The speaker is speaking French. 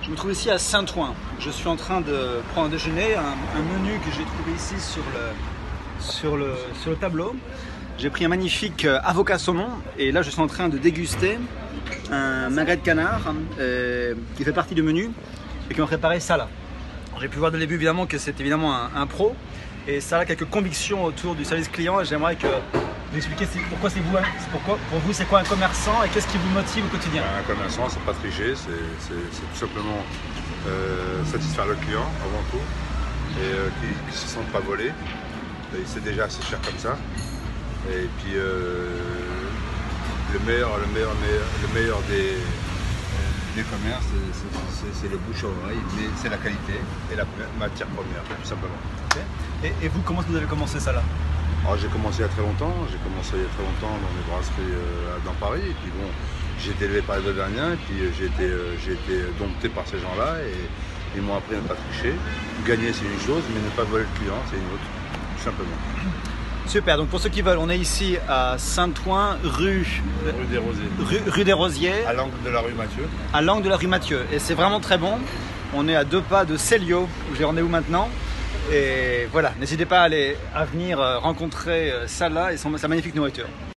Je me trouve ici à Saint-Ouen. Je suis en train de prendre un déjeuner, un menu que j'ai trouvé ici sur le tableau. J'ai pris un magnifique avocat saumon et là je suis en train de déguster un magret de canard qui fait partie du menu et qui m'a préparé Salah. J'ai pu voir dès le début évidemment que c'est évidemment un pro et Salah a quelques convictions autour du service client et j'aimerais que vous expliquiez pourquoi c'est vous, pour vous c'est quoi un commerçant et qu'est-ce qui vous motive au quotidien? Un commerçant, c'est pas tricher, c'est tout simplement satisfaire le client avant tout et qu'il ne se sente pas volé. C'est déjà assez cher comme ça. Et puis le meilleur des commerces, c'est le bouche à oreille, mais c'est la qualité et la matière première, tout simplement. Okay. Et vous, comment vous avez commencé ça là? Alors, j'ai commencé il y a très longtemps, dans les brasseries dans Paris, et puis bon, j'ai été élevé par les Auvergnats, et puis j'ai été dompté par ces gens-là, et ils m'ont appris à ne pas tricher. Gagner c'est une chose, mais ne pas voler le client c'est une autre, tout simplement. Super, donc pour ceux qui veulent, on est ici à Saint-Ouen, rue des Rosiers. Rue des Rosiers. À l'angle de la rue Mathieu. À l'angle de la rue Mathieu. Et c'est vraiment très bon. On est à 2 pas de Célio, où j'ai rendez-vous maintenant. Et voilà, n'hésitez pas à venir rencontrer Salah et sa magnifique nourriture.